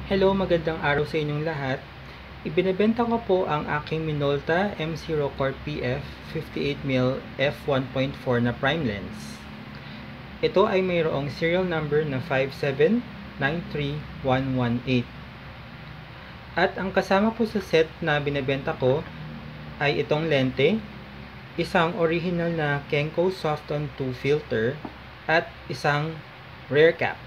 Hello, magandang araw sa inyong lahat. Ibinebenta ko po ang aking Minolta M0 Core PF 58mm f1.4 na prime lens. Ito ay mayroong serial number na 5793118. At ang kasama po sa set na binebenta ko ay itong lente, isang original na Kenko Softon 2 filter, at isang rear cap.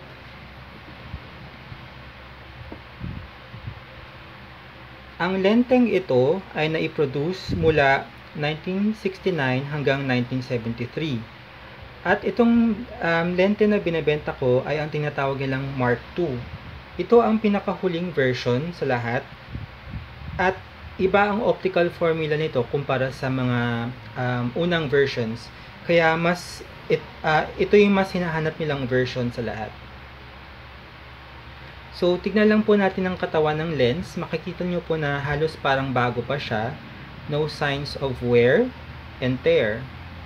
Ang lenteng ito ay naiproduce mula 1969 hanggang 1973. At itong lente na binebenta ko ay ang tinatawag nilang Mark II. Ito ang pinakahuling version sa lahat. At iba ang optical formula nito kumpara sa mga unang versions. Kaya ito yung mas hinahanap nilang version sa lahat. So, tignan lang po natin ang katawan ng lens. Makikita nyo po na halos parang bago pa siya. No signs of wear and tear.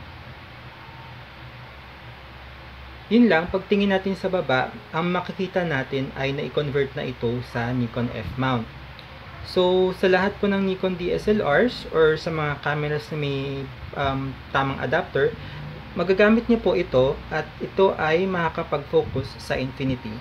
Yun lang, pagtingin natin sa baba, ang makikita natin ay na-convert na ito sa Nikon F mount. So, sa lahat po ng Nikon DSLRs or sa mga cameras na may tamang adapter, magagamit nyo po ito at ito ay makakapag-focus sa infinity.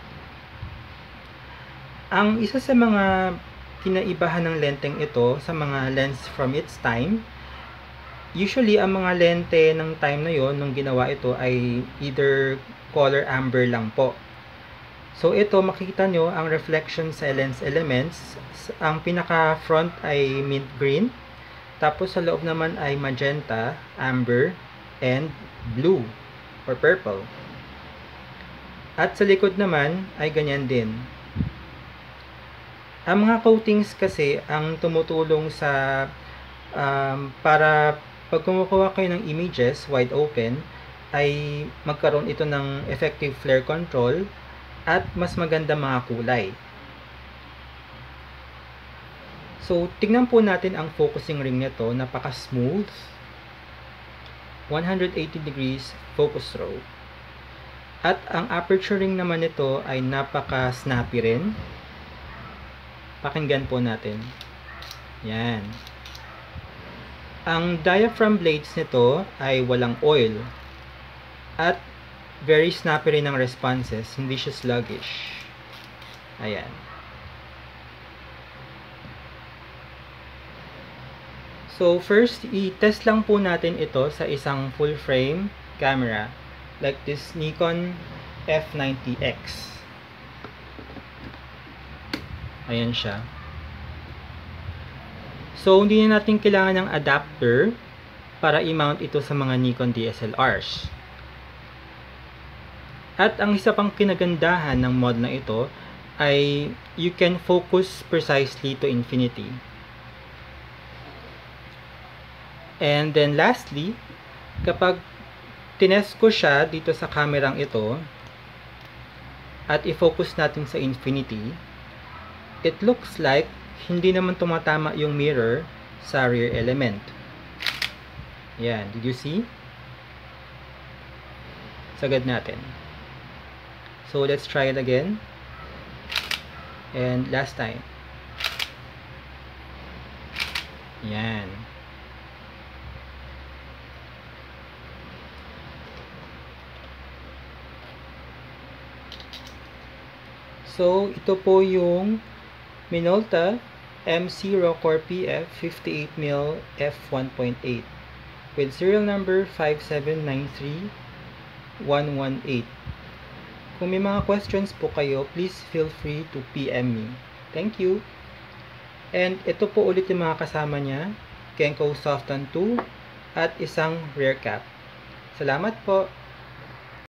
Ang isa sa mga kinaibahan ng lenteng ito sa mga lens from its time, usually ang mga lente ng time na yon nung ginawa ito ay either color amber lang po. So ito, makikita nyo ang reflection sa lens elements. Ang pinaka front ay mint green, tapos sa loob naman ay magenta, amber, and blue or purple. At sa likod naman ay ganyan din. Ang mga coatings kasi ang tumutulong sa para pag kumukuha kayo ng images wide open ay magkaroon ito ng effective flare control at mas maganda mga kulay. So, tingnan po natin ang focusing ring nito. Napaka-smooth. 180 degrees focus throw. At ang aperture ring naman nito ay napaka-snappy rin. Pakinggan po natin. Yan. Ang diaphragm blades nito ay walang oil. At very snappy rin ang responses. Hindi siya sluggish. Ayan. So first, i-test lang po natin ito sa isang full frame camera. Like this Nikon F90X. Ayan siya. So, hindi na natin kailangan ng adapter para i-mount ito sa mga Nikon DSLRs. At ang isa pang kinagandahan ng mod na ito ay you can focus precisely to infinity. And then lastly, kapag tinest ko siya dito sa kamerang ito at i-focus natin sa infinity, it looks like hindi naman tumatama yung mirror sa rear element. Yan, did you see? Sagad natin. So let's try it again. And last time. Yan. So ito po yung Minolta M0 Core PF 58mm f1.8 with serial number 5793118. Kung may mga questions po kayo, please feel free to PM me. Thank you. And ito po ulit yung mga kasama niya, Kenko Softon 2 at isang rear cap. Salamat po.